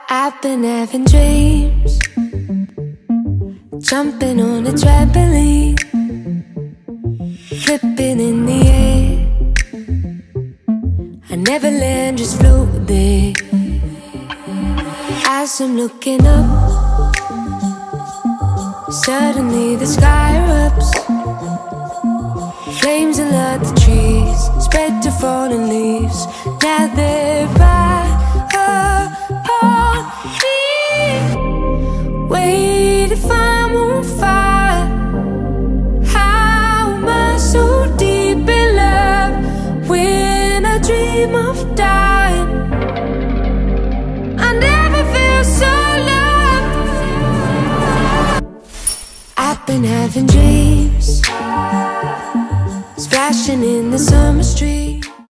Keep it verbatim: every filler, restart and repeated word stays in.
I've been having dreams, jumping on a trampoline, flipping in the air. I never land, just float there. As I'm looking up, suddenly the sky erupts. Flames alert the trees, spread to fallen leaves. Now they're right upon me. Wait, if I'm on fire, how am I so deep in love? When I dream of dying, I never feel so loved. I've been having dreams, splashing in the summer street.